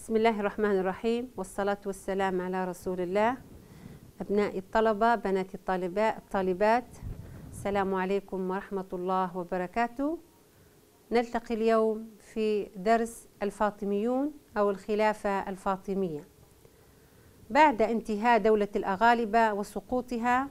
بسم الله الرحمن الرحيم، والصلاة والسلام على رسول الله. أبنائي الطلبة، بناتي الطالبات، السلام عليكم ورحمة الله وبركاته. نلتقي اليوم في درس الفاطميون أو الخلافة الفاطمية. بعد انتهاء دولة الأغالبة وسقوطها،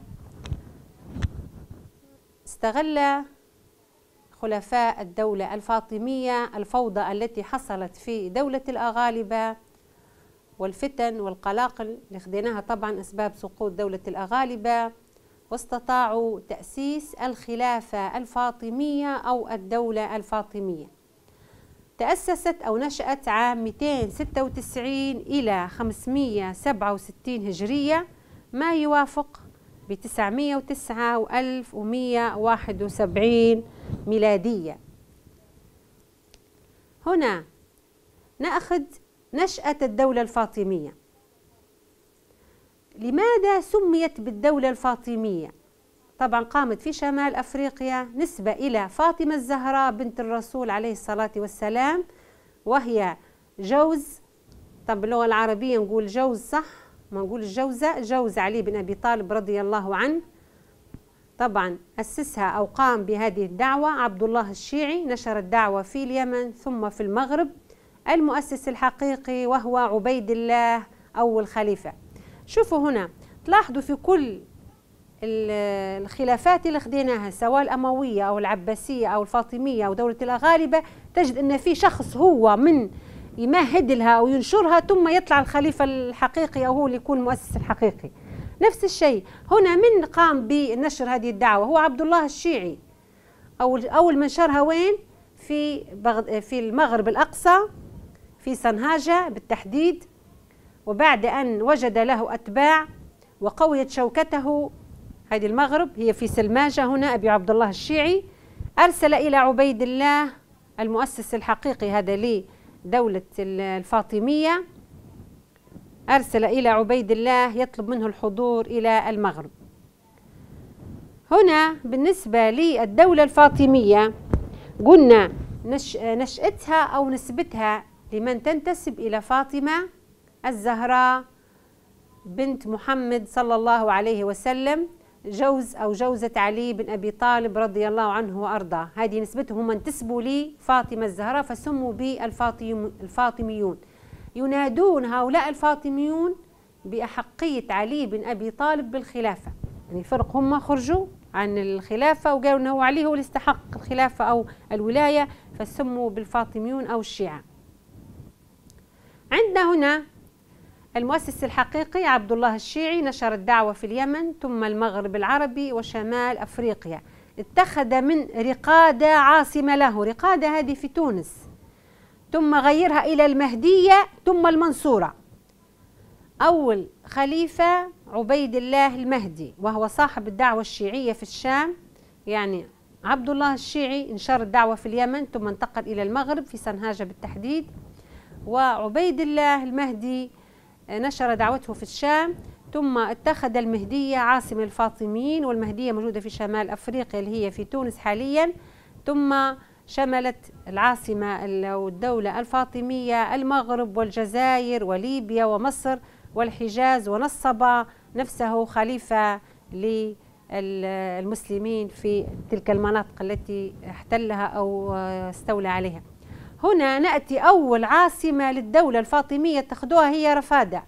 استغل خلفاء الدولة الفاطمية الفوضى التي حصلت في دولة الأغالبة والفتن والقلاقل اللي خديناها طبعا أسباب سقوط دولة الأغالبة، واستطاعوا تأسيس الخلافة الفاطمية أو الدولة الفاطمية. تأسست أو نشأت عام 296 إلى 567 هجرية، ما يوافق ب 909 و1171 ميلادية. هنا نأخذ نشأة الدولة الفاطمية. لماذا سميت بالدولة الفاطمية؟ طبعا قامت في شمال أفريقيا نسبة إلى فاطمة الزهراء بنت الرسول عليه الصلاة والسلام، وهي جوز، طب باللغة العربية نقول جوز صح؟ ما نقول الجوزة، جوز علي بن أبي طالب رضي الله عنه. طبعا أسسها أو قام بهذه الدعوة عبد الله الشيعي، نشر الدعوة في اليمن ثم في المغرب. المؤسس الحقيقي وهو عبيد الله أول خليفة. شوفوا هنا تلاحظوا في كل الخلافات اللي خديناها سواء الأموية أو العباسية أو الفاطمية أو دولة الأغالبة، تجد أن في شخص هو من يمهد لها أو ينشرها، ثم يطلع الخليفة الحقيقي أو هو اللي يكون المؤسس الحقيقي. نفس الشيء هنا، من قام بنشر هذه الدعوة هو عبد الله الشيعي. أول من نشرها وين؟ في المغرب الأقصى، في صنهاجة بالتحديد. وبعد أن وجد له أتباع وقويت شوكته، هذه المغرب هي في سلماجة، هنا أبي عبد الله الشيعي أرسل إلى عبيد الله المؤسس الحقيقي هذا لدولة الفاطمية، أرسل إلى عبيد الله يطلب منه الحضور إلى المغرب. هنا بالنسبة للدولة الفاطمية قلنا نشأتها أو نسبتها لمن تنتسب إلى فاطمة الزهراء بنت محمد صلى الله عليه وسلم، جوز أو جوزة علي بن أبي طالب رضي الله عنه وأرضاه. هذه نسبتهم، من انتسبوا لفاطمة الزهراء فسموا بالفاطميون. ينادون هؤلاء الفاطميون بأحقية علي بن أبي طالب بالخلافة، يعني فرق هم خرجوا عن الخلافة وقالوا أنه علي هو اللي استحق الخلافة أو الولاية، فسموا بالفاطميون أو الشيعة. عندنا هنا المؤسس الحقيقي عبد الله الشيعي، نشر الدعوة في اليمن ثم المغرب العربي وشمال أفريقيا. اتخذ من رقادة عاصمة له، رقادة هذه في تونس، ثم غيرها إلى المهدية ثم المنصورة. أول خليفة عبيد الله المهدي، وهو صاحب الدعوة الشيعية في الشام. يعني عبد الله الشيعي انشر الدعوة في اليمن ثم انتقل إلى المغرب في صنهاجة بالتحديد، وعبيد الله المهدي نشر دعوته في الشام، ثم اتخذ المهدية عاصمة الفاطميين، والمهدية موجودة في شمال أفريقيا اللي هي في تونس حاليا، ثم شملت العاصمة أو الدولة الفاطمية المغرب والجزائر وليبيا ومصر والحجاز، ونصب نفسه خليفة للمسلمين في تلك المناطق التي احتلها أو استولى عليها. هنا نأتي أول عاصمة للدولة الفاطمية اتخذوها هي رفادة،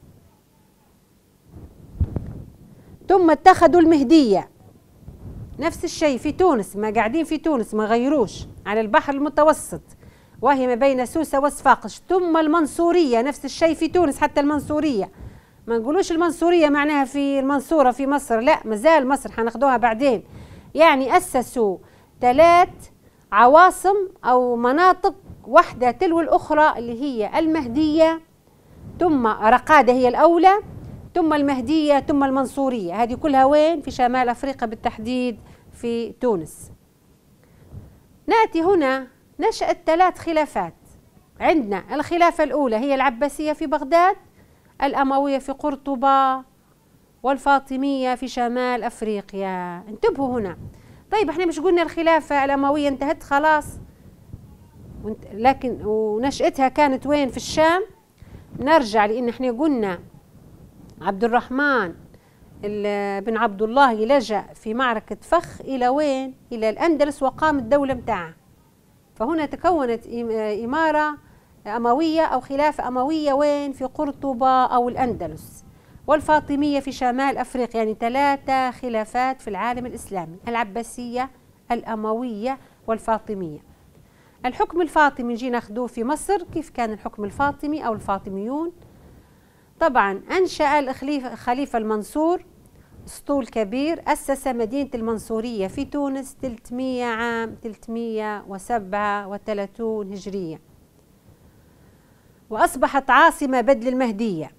ثم اتخذوا المهدية. نفس الشيء في تونس، ما قاعدين في تونس ما غيروش، على البحر المتوسط وهي ما بين سوسة وصفاقس. ثم المنصورية نفس الشيء في تونس، حتى المنصورية ما نقولوش المنصورية معناها في المنصورة في مصر، لا، مازال مصر حناخدوها بعدين. يعني أسسوا 3 عواصم أو مناطق واحدة تلو الأخرى، اللي هي المهدية ثم رقادة هي الأولى ثم المهدية ثم المنصورية. هذه كلها وين؟ في شمال أفريقيا بالتحديد في تونس. نأتي هنا نشأت 3 خلافات. عندنا الخلافة الأولى هي العباسية في بغداد، الأموية في قرطبة، والفاطمية في شمال أفريقيا. انتبهوا هنا. طيب احنا مش قلنا الخلافة الأموية انتهت خلاص، لكن ونشأتها كانت وين؟ في الشام. نرجع لأن احنا قلنا عبد الرحمن بن عبد الله لجأ في معركة فخ إلى وين؟ إلى الأندلس وقام الدولة متاعه. فهنا تكونت إمارة أموية أو خلافة أموية وين؟ في قرطبة أو الأندلس، والفاطمية في شمال أفريقيا. يعني 3 خلافات في العالم الإسلامي: العباسية، الأموية، والفاطمية. الحكم الفاطمي نجي ناخذوه في مصر. كيف كان الحكم الفاطمي أو الفاطميون؟ طبعا أنشأ الخليفة المنصور أسطول كبير، أسس مدينة المنصورية في تونس 300 عام 337 هجرية، وأصبحت عاصمة بدل المهدية.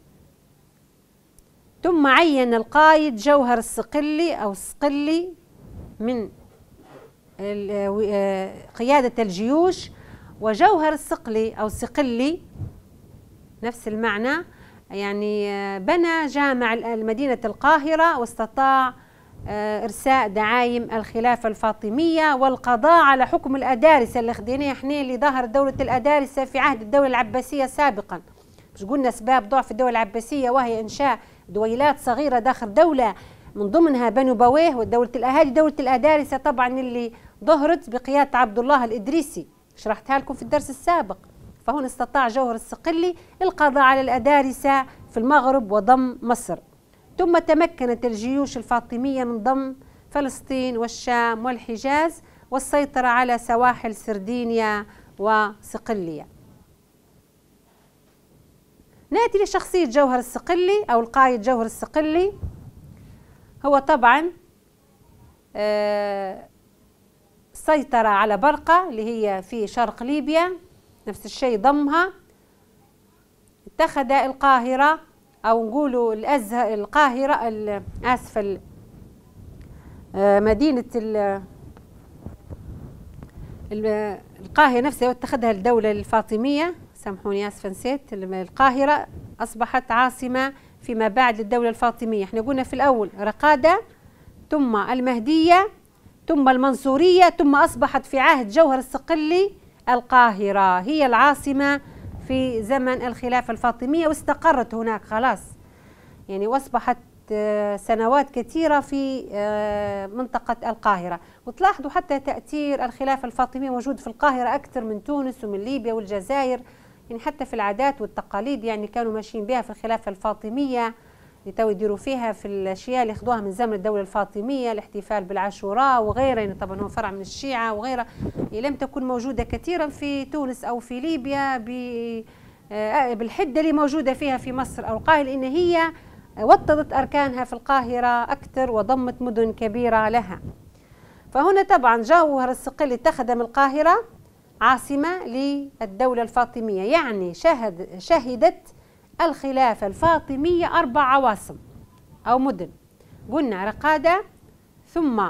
ثم عين القائد جوهر الصقلي أو الصقلي من قيادة الجيوش. وجوهر الصقلي أو الصقلي نفس المعنى، يعني بنى جامع مدينة القاهرة، واستطاع إرساء دعايم الخلافة الفاطمية والقضاء على حكم الأدارسة اللي خديناه احنا، اللي ظهر دولة الأدارسة في عهد الدولة العباسية سابقا. مش قلنا أسباب ضعف الدولة العباسية وهي إنشاء دويلات صغيرة داخل دولة من ضمنها بنو بويه ودولة الأهالي. دولة الأدارسة طبعا اللي ظهرت بقيادة عبد الله الإدريسي، شرحتها لكم في الدرس السابق. فهنا استطاع جوهر الصقلي القضاء على الأدارسة في المغرب وضم مصر. ثم تمكنت الجيوش الفاطمية من ضم فلسطين والشام والحجاز والسيطرة على سواحل سردينيا وصقلية. نأتي لشخصية جوهر الصقلي أو القائد جوهر الصقلي. هو طبعا سيطر على برقة اللي هي في شرق ليبيا، نفس الشيء ضمها. اتخذ القاهرة أو نقولوا الأزهر، القاهرة آسفة، مدينة القاهرة نفسها واتخذها الدولة الفاطمية، سامحوني آسفة نسيت. القاهرة أصبحت عاصمة فيما بعد للدولة الفاطمية. احنا قلنا في الأول رقادة، ثم المهدية، ثم المنصورية، ثم أصبحت في عهد جوهر الصقلي القاهرة هي العاصمة في زمن الخلافة الفاطمية، واستقرت هناك خلاص يعني، واصبحت سنوات كثيرة في منطقة القاهرة. وتلاحظوا حتى تأثير الخلافة الفاطمية موجود في القاهرة أكثر من تونس ومن ليبيا والجزائر، يعني حتى في العادات والتقاليد يعني كانوا ماشيين بها في الخلافة الفاطمية، لتو يديروا فيها في الأشياء اللي ياخذوها من زمن الدولة الفاطمية، الاحتفال بالعاشوراء وغيره، يعني طبعا هو فرع من الشيعة وغيره، لم تكن موجودة كثيرا في تونس أو في ليبيا بالحدة اللي موجودة فيها في مصر أو القاهرة، لأن هي وطدت أركانها في القاهرة أكثر وضمت مدن كبيرة لها. فهنا طبعا جوهر الصقلي اتخذ من القاهرة عاصمة للدولة الفاطمية، يعني شهدت الخلافة الفاطمية 4 عواصم أو مدن. قلنا رقادة، ثم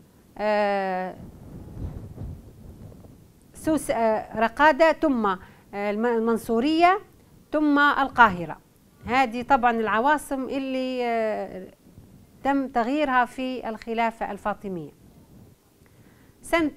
رقادة، ثم المنصورية، ثم القاهرة. هذه طبعا العواصم اللي تم تغييرها في الخلافة الفاطمية. سنة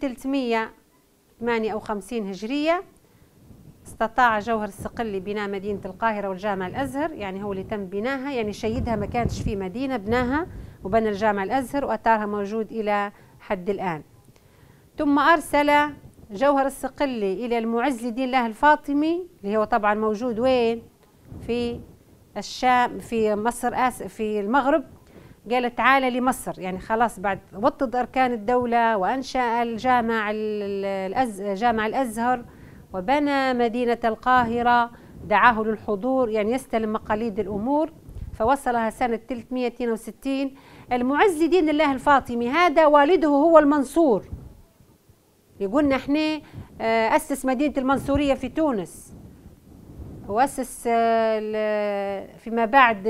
358 هجرية استطاع جوهر الصقلي بناء مدينة القاهرة والجامع الأزهر، يعني هو اللي تم بناها، يعني شيدها، ما كانتش في مدينة بناها وبنى الجامع الأزهر وأثارها موجود إلى حد الآن. ثم أرسل جوهر الصقلي إلى المعز لدين الله الفاطمي اللي هو طبعا موجود وين؟ في الشام، في مصر، في المغرب. قال تعالى لمصر، يعني خلاص بعد وطد أركان الدولة وأنشأ جامع الأزهر وبنى مدينة القاهرة، دعاه للحضور يعني يستلم مقاليد الأمور، فوصلها سنة 362. المعز لدين الله الفاطمي هذا والده هو المنصور، يقولنا احنا أسس مدينة المنصورية في تونس، وأسس فيما بعد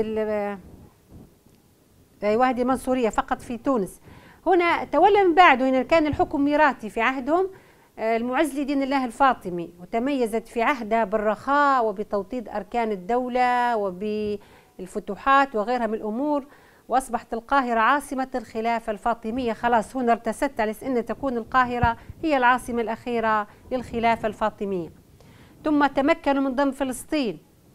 هذه المنصورية فقط في تونس. هنا تولى من بعده، هنا كان الحكم ميراثي في عهدهم المعز لدين الله الفاطمي، وتميزت في عهدها بالرخاء وبتوطيد أركان الدولة وبالفتوحات وغيرها من الأمور، وأصبحت القاهرة عاصمة الخلافة الفاطمية. خلاص هنا ارتست على أن تكون القاهرة هي العاصمة الأخيرة للخلافة الفاطمية. ثم تمكنوا من ضم فلسطين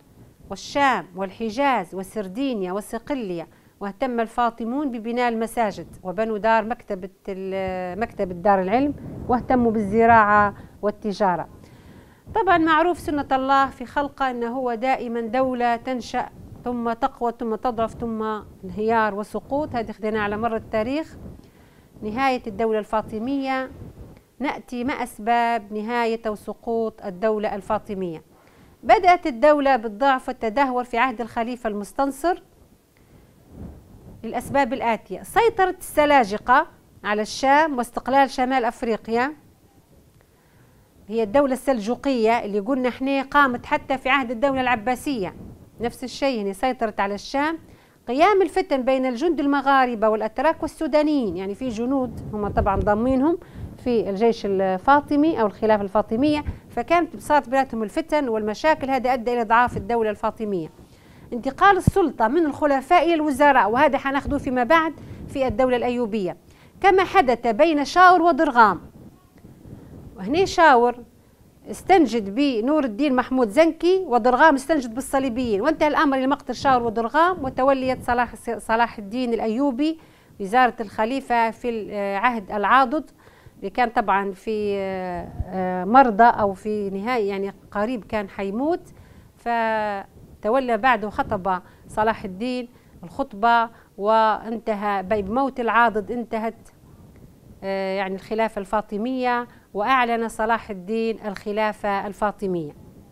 والشام والحجاز وسردينيا وصقلية، واهتم الفاطمون ببناء المساجد وبنوا دار مكتبة دار العلم، واهتموا بالزراعة والتجارة. طبعا معروف سنة الله في خلقه أنه هو دائما دولة تنشأ ثم تقوى ثم تضعف ثم انهيار وسقوط، هذه خدناها على مر التاريخ. نهاية الدولة الفاطمية، نأتي ما أسباب نهاية وسقوط الدولة الفاطمية. بدأت الدولة بالضعف والتدهور في عهد الخليفة المستنصر للأسباب الآتية: سيطرة السلاجقة على الشام واستقلال شمال أفريقيا، هي الدولة السلجوقية اللي قلنا احنا قامت حتى في عهد الدولة العباسية، نفس الشيء هي سيطرت على الشام. قيام الفتن بين الجند المغاربة والأتراك والسودانيين، يعني في جنود هم طبعا ضامينهم في الجيش الفاطمي أو الخلافة الفاطمية، فكانت صارت بيناتهم الفتن والمشاكل، هذا أدى إلى إضعاف الدولة الفاطمية. انتقال السلطة من الخلفاء إلى الوزراء، وهذا حناخذه فيما بعد في الدولة الأيوبية، كما حدث بين شاور وضرغام. وهنا شاور استنجد بنور الدين محمود زنكي، وضرغام استنجد بالصليبيين، وانتهى الأمر إلى مقتل شاور وضرغام، وتوليت صلاح الدين الأيوبي وزارة الخليفة في عهد العاضد، اللي كان طبعا في مرضى أو في نهاية يعني قريب كان حيموت، فتولى بعده خطب صلاح الدين الخطبة، وانتهى بموت العاضد انتهت يعني الخلافة الفاطمية، وأعلن صلاح الدين الخلافة الفاطمية.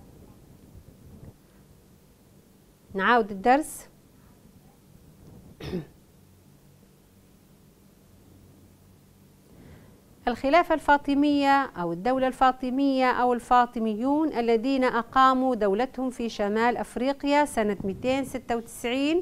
نعاود الدرس. الخلافة الفاطمية أو الدولة الفاطمية أو الفاطميون الذين أقاموا دولتهم في شمال أفريقيا سنة 296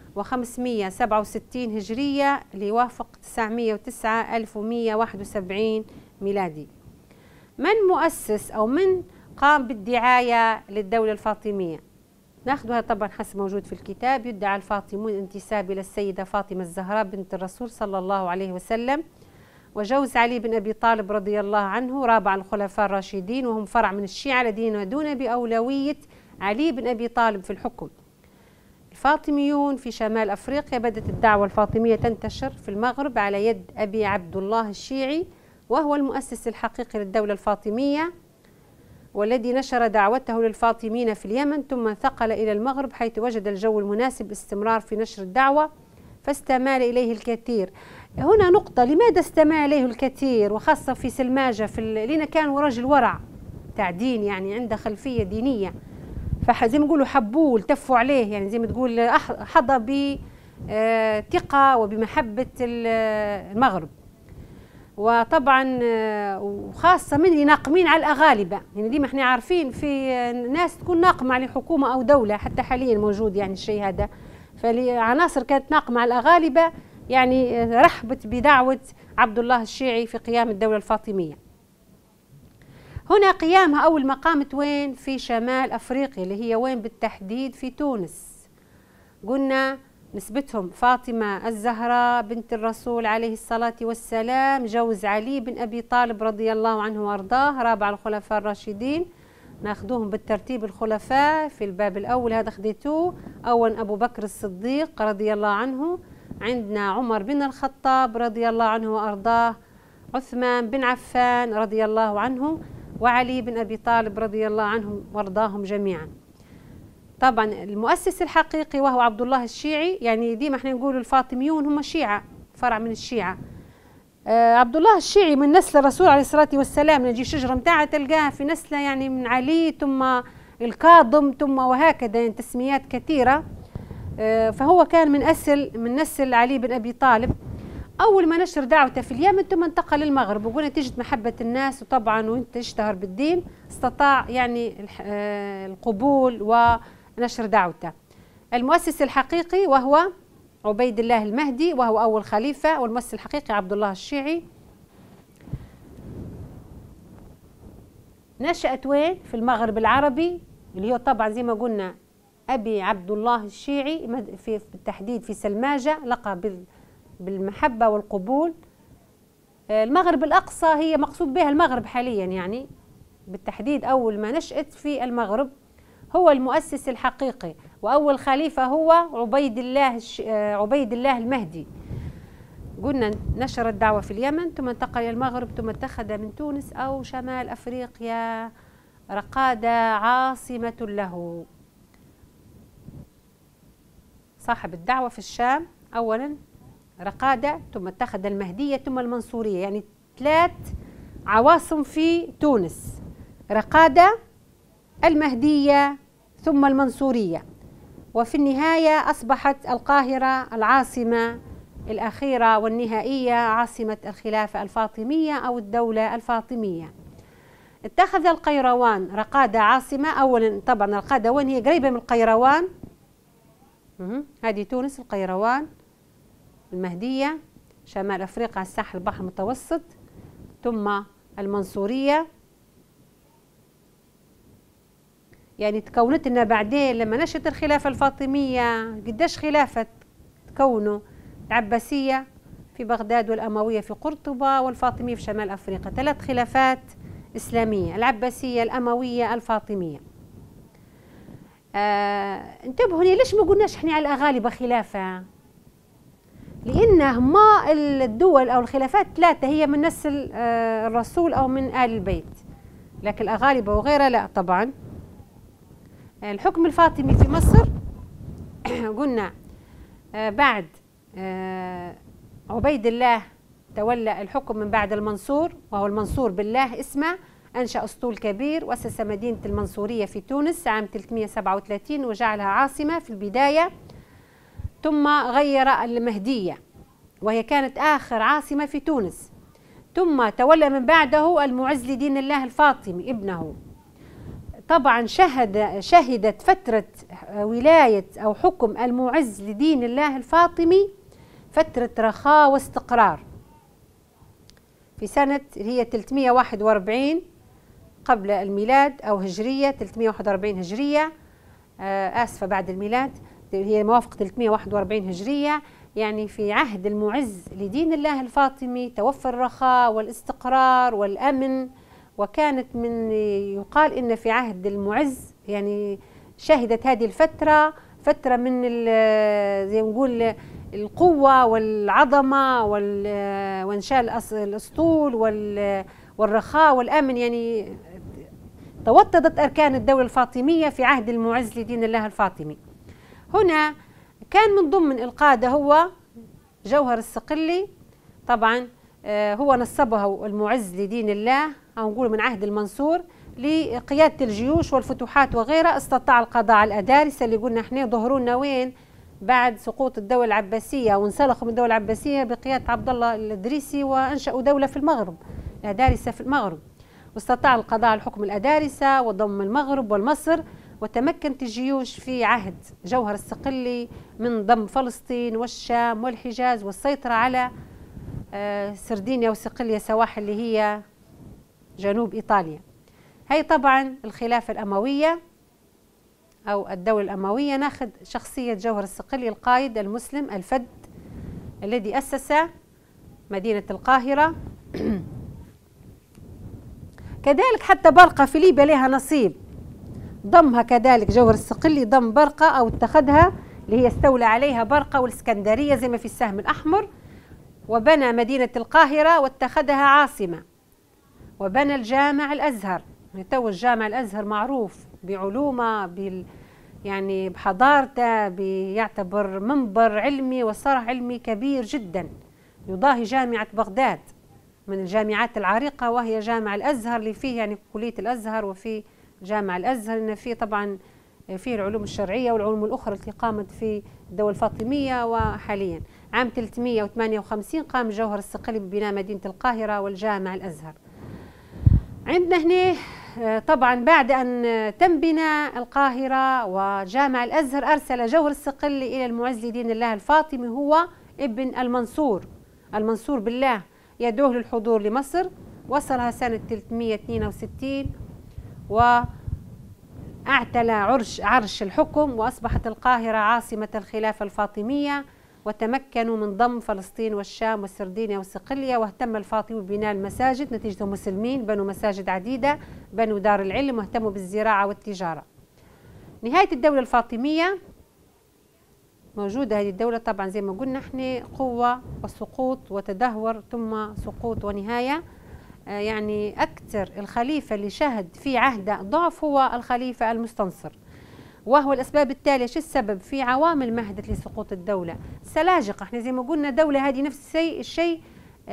و567 هجرية، اللي يوافق 909 1171 ميلادي. من مؤسس أو من قام بالدعاية للدولة الفاطمية؟ ناخذها طبعا حسب موجود في الكتاب. يدعى الفاطمون الانتساب إلى السيدة فاطمة الزهراء بنت الرسول صلى الله عليه وسلم، وجوز علي بن أبي طالب رضي الله عنه، رابع الخلفاء الراشدين، وهم فرع من الشيعة الذين ينادون بأولوية علي بن أبي طالب في الحكم. الفاطميون في شمال أفريقيا، بدأت الدعوة الفاطمية تنتشر في المغرب على يد أبي عبد الله الشيعي، وهو المؤسس الحقيقي للدولة الفاطمية، والذي نشر دعوته للفاطميين في اليمن، ثم انتقل إلى المغرب حيث وجد الجو المناسب للاستمرار في نشر الدعوة فاستمال إليه الكثير. هنا نقطة: لماذا استمال إليه الكثير وخاصة في سلماجة لأنه كان رجل ورع بتاع دين، يعني عنده خلفية دينية، فزي ما نقولوا حبوه والتفوا عليه، يعني زي ما تقول حظى بثقة وبمحبة المغرب. وطبعا وخاصة من اللي ناقمين على الأغالبة، يعني ديما احنا عارفين في ناس تكون ناقمة على حكومة أو دولة، حتى حاليا موجود يعني الشيء هذا، فعناصر كانت ناقمة على الأغالبة يعني رحبت بدعوة عبد الله الشيعي في قيام الدولة الفاطمية. هنا قيامها أول ما قامت وين؟ في شمال أفريقيا، اللي هي وين بالتحديد؟ في تونس. قلنا نسبتهم فاطمة الزهراء بنت الرسول عليه الصلاة والسلام، جوز علي بن أبي طالب رضي الله عنه وأرضاه، رابع الخلفاء الراشدين. ناخذوهم بالترتيب الخلفاء في الباب الأول، هذا خديتوه. أولا أبو بكر الصديق رضي الله عنه، عندنا عمر بن الخطاب رضي الله عنه وأرضاه، عثمان بن عفان رضي الله عنه، وعلي بن أبي طالب رضي الله عنهم وارضاهم جميعا. طبعا المؤسس الحقيقي وهو عبد الله الشيعي، يعني ديما احنا نقول الفاطميون هم شيعة، فرع من الشيعة. عبد الله الشيعي من نسل الرسول عليه الصلاة والسلام، نجي شجرة متاعها تلقاها في نسله، يعني من علي ثم الكاظم ثم وهكذا، يعني تسميات كثيرة. فهو كان من نسل علي بن أبي طالب. أول ما نشر دعوته في اليمن ثم انتقل للمغرب، وقلنا تجد محبة الناس، وطبعا وانت اشتهر بالدين استطاع يعني القبول ونشر دعوته. المؤسس الحقيقي وهو عبيد الله المهدي، وهو أول خليفة، والمؤسس الحقيقي عبد الله الشيعي. نشأت وين؟ في المغرب العربي، اللي هو طبعا زي ما قلنا أبي عبد الله الشيعي، في بالتحديد في سلماجة، لقى بالمحبة والقبول. المغرب الأقصى هي مقصود بها المغرب حاليا، يعني بالتحديد أول ما نشأت في المغرب، هو المؤسس الحقيقي، وأول خليفة هو عبيد الله المهدي. قلنا نشر الدعوة في اليمن، ثم انتقل إلى المغرب، ثم اتخذ من تونس أو شمال أفريقيا رقادة عاصمة له. صاحب الدعوة في الشام أولا رقادة، ثم اتخذ المهدية، ثم المنصورية، يعني 3 عواصم في تونس: رقادة، المهدية، ثم المنصورية. وفي النهاية أصبحت القاهرة العاصمة الأخيرة والنهائية، عاصمة الخلافة الفاطمية أو الدولة الفاطمية. اتخذ القيروان رقادة عاصمة. أولا طبعا القادوان هي قريبة من القيروان، هذه تونس، القيروان، المهدية شمال أفريقيا على الساحل البحر المتوسط، ثم المنصورية. يعني تكونت لنا بعدين لما نشأت الخلافة الفاطمية قديش خلافة تكونوا: العباسية في بغداد، والأموية في قرطبة، والفاطمية في شمال أفريقيا. 3 خلافات إسلامية: العباسية، الأموية، الفاطمية. انتبهوا هنا، ليش ما قلناش احنا على الأغالبة خلافة؟ لأنه ما الدول أو الخلافات 3 هي من نسل الرسول أو من آل البيت، لكن الأغالبة وغيرها لا طبعا. الحكم الفاطمي في مصر قلنا بعد عبيد الله تولى الحكم من بعد المنصور، وهو المنصور بالله اسمه. أنشأ أسطول كبير، وأسس مدينة المنصورية في تونس عام 337 وجعلها عاصمة في البداية، ثم غير المهدية وهي كانت آخر عاصمة في تونس، ثم تولى من بعده المعز لدين الله الفاطمي ابنه. طبعا شهدت فترة ولاية أو حكم المعز لدين الله الفاطمي فترة رخاء واستقرار. في سنة هي 341 قبل الميلاد أو هجرية، 341 هجرية، آسفة بعد الميلاد، هي موافقة 341 هجرية. يعني في عهد المعز لدين الله الفاطمي توفر الرخاء والاستقرار والأمن، وكانت من يقال إن في عهد المعز يعني شهدت هذه الفترة فترة من زي ما نقول القوة والعظمة وإنشاء الأسطول والرخاء والأمن. يعني توطدت أركان الدولة الفاطمية في عهد المعز لدين الله الفاطمي. هنا كان من ضمن القادة هو جوهر الصقلي، طبعا هو نصبه المعز لدين الله أو نقول من عهد المنصور لقيادة الجيوش والفتوحات وغيرها. استطاع القضاء على الأدارسة اللي قلنا احنا ظهرونا وين بعد سقوط الدولة العباسية، وانسلخوا من الدولة العباسية بقيادة عبد الله الإدريسي وأنشأوا دولة في المغرب، الأدارسة في المغرب. واستطاع القضاء على حكم الأدارسة وضم المغرب والمصر، وتمكنت الجيوش في عهد جوهر الصقلي من ضم فلسطين والشام والحجاز والسيطرة على سردينيا وصقلية سواحل اللي هي جنوب إيطاليا. هي طبعا الخلافة الأموية أو الدولة الأموية. ناخذ شخصية جوهر الصقلي القائد المسلم الفذ الذي أسس مدينة القاهرة. كذلك حتى برقة في ليبيا لها نصيب، ضمها كذلك جوهر الصقلي، ضم برقة أو اتخذها اللي هي استولى عليها برقة والإسكندرية زي ما في السهم الأحمر، وبنى مدينة القاهرة واتخذها عاصمة، وبنى الجامع الأزهر. تو الجامع الأزهر معروف بعلومه يعني بحضارته، بيعتبر منبر علمي وصرح علمي كبير جدا، يضاهي جامعة بغداد من الجامعات العريقة، وهي جامع الأزهر اللي فيه يعني كلية الأزهر وفي جامع الأزهر، إن فيه طبعا فيه العلوم الشرعية والعلوم الأخرى التي قامت في الدولة الفاطمية. وحاليا عام 358 قام جوهر الصقلي ببناء مدينة القاهرة والجامع الأزهر. عندنا هنا طبعا بعد أن تم بناء القاهرة وجامع الأزهر أرسل جوهر الصقلي إلى المعز لدين الله الفاطمي هو ابن المنصور بالله يدعوه للحضور لمصر. وصلها سنة 362 واعتلى عرش الحكم، وأصبحت القاهرة عاصمة الخلافة الفاطمية، وتمكنوا من ضم فلسطين والشام والسردينيا والصقلية. واهتم الفاطمي ببناء المساجد، نتيجة مسلمين بنوا مساجد عديدة، بنوا دار العلم، واهتموا بالزراعة والتجارة. نهاية الدولة الفاطمية موجودة هذه الدولة طبعا زي ما قلنا احنا قوة وسقوط وتدهور ثم سقوط ونهاية. يعني أكثر الخليفة اللي شهد في عهده ضعف هو الخليفة المستنصر، وهو الأسباب التالية. شو السبب؟ في عوامل مهدت لسقوط الدولة. السلاجقة احنا زي ما قلنا دولة هذه نفس الشيء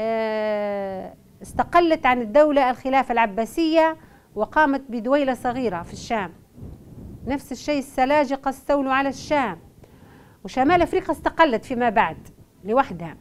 استقلت عن الدولة الخلافة العباسية وقامت بدويلة صغيرة في الشام. نفس الشيء السلاجقة استولوا على الشام، وشمال أفريقيا استقلت فيما بعد لوحدها.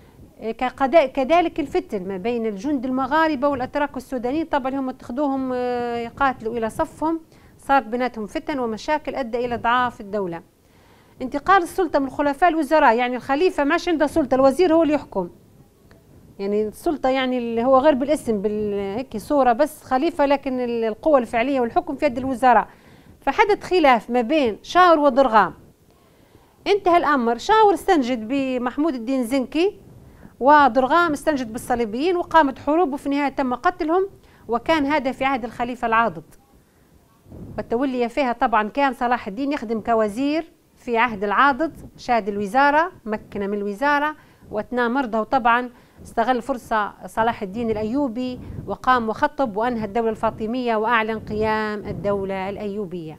كذلك الفتن ما بين الجند المغاربة والأتراك السودانيين، طبعا هم اتخذوهم يقاتلوا إلى صفهم، صارت بيناتهم فتن ومشاكل أدى إلى إضعاف الدولة. انتقال السلطة من الخلفاء الوزراء، يعني الخليفة ماش عنده سلطة، الوزير هو اللي يحكم. يعني السلطة يعني اللي هو غير بالاسم هيك صورة بس خليفة، لكن القوة الفعلية والحكم في يد الوزراء. فحدث خلاف ما بين شاور وضرغام، انتهى الأمر. شاور استنجد بمحمود الدين زنكي وضرغام استنجد بالصليبيين وقامت حروب وفي النهاية تم قتلهم، وكان هذا في عهد الخليفة العاضد. والتولي فيها طبعا كان صلاح الدين يخدم كوزير في عهد العاضد، شاد الوزارة، مكنه من الوزارة واثنى مرضه. وطبعا استغل فرصة صلاح الدين الأيوبي وقام وخطب وأنهى الدولة الفاطمية وأعلن قيام الدولة الأيوبية.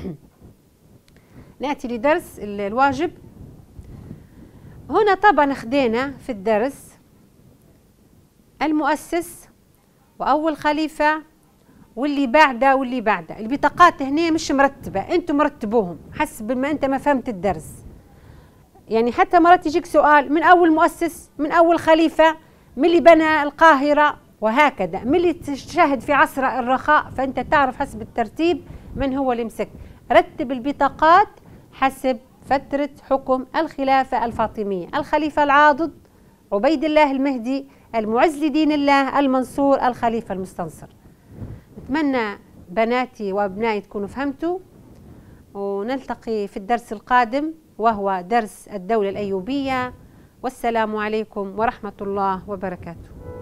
نأتي لدرس الواجب. هنا طبعا خدينا في الدرس المؤسس وأول خليفة واللي بعده واللي بعده. البطاقات هنا مش مرتبة، انتم مرتبوهم حسب ما انت ما فهمت الدرس. يعني حتى مرات يجيك سؤال من أول مؤسس، من أول خليفة، من اللي بنى القاهرة، وهكذا، من اللي تشاهد في عصر الرخاء، فأنت تعرف حسب الترتيب من هو اللي مسك. رتب البطاقات حسب فترة حكم الخلافة الفاطمية. الخليفة العاضد عبيد الله المهدي المعز لدين الله المنصور الخليفة المستنصر. أتمنى بناتي وأبنائي تكونوا فهمتوا، ونلتقي في الدرس القادم وهو درس الدولة الأيوبية. والسلام عليكم ورحمة الله وبركاته.